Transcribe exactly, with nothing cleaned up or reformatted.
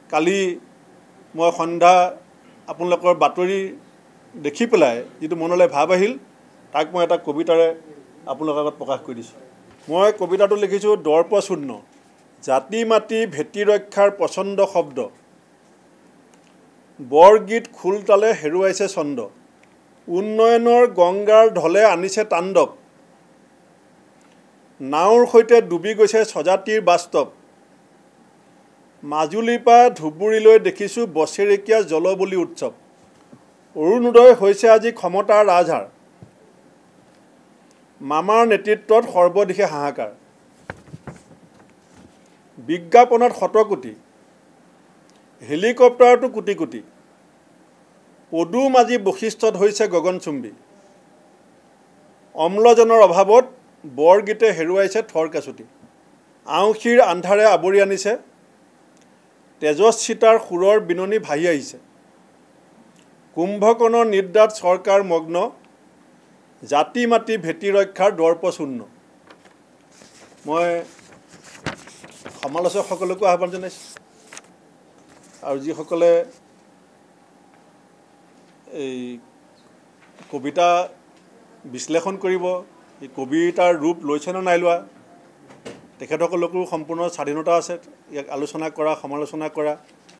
কালি মই সন্ধ্যা আপোনালোকৰ বাতৰি দেখি পেলাই যিটো মনলৈ ভাৱ আহিল তাক মই এটা কবিতাৰে আপোনালোকৰ আগত প্ৰকাশ কৰি দিছোঁ। মই কবিতাটো লিখিছোঁ দৰ্পশূন্য। জাতি মাটি ভেটি ৰক্ষাৰ প্ৰচণ্ড শব্দ, বৰগীত খোলতালে হেৰুৱাইছে ছন্দ, উন্নয়নৰ গংগাৰ ঢলে আনিছে তাণ্ডৱ, নাওৰ সৈতে ডুবি গৈছে স্বজাতিৰ বাস্তৱ, মাজুলীৰ পৰা ধুবুৰীলৈ দেখিছোঁ বছেৰেকীয়া জলবলি উৎসৱ, অৰুণোদয় হৈছে আজি ক্ষমতাৰ ৰাজহাৰ, মামাৰ নেতৃত্বত সৰ্বদিশে হাহাকাৰ, বিজ্ঞাপনত শতকোটি, হেলিকপ্টাৰতো কোটি কোটি, পদুম আজি বশিষ্ঠত হৈছে গগনচুম্বী, অম্লজনৰ অভাৱত বৰগীতে হেৰুৱাইছে থৰ কেঁচুটি, আউসীৰ আন্ধাৰে আৱৰি আনিছে, তেজস্বিতাৰ সুৰৰ বিননি ভাহি আহিছে, কুম্ভকৰ্ণৰ নিদ্ৰাত চৰকাৰ মগ্ন, জাতি মাটি ভেটি ৰক্ষাৰ দৰ্পশূন্য। মই সমালোচকসকলকো আহ্বান জনাইছোঁ আৰু যিসকলে এই কবিতা বিশ্লেষণ কৰিব, এই কবিতাৰ ৰূপ লৈছে নে নাই লোৱা, তেখেতসকলকো সম্পূৰ্ণ স্বাধীনতা আছে ইয়াক আলোচনা কৰা, সমালোচনা কৰা।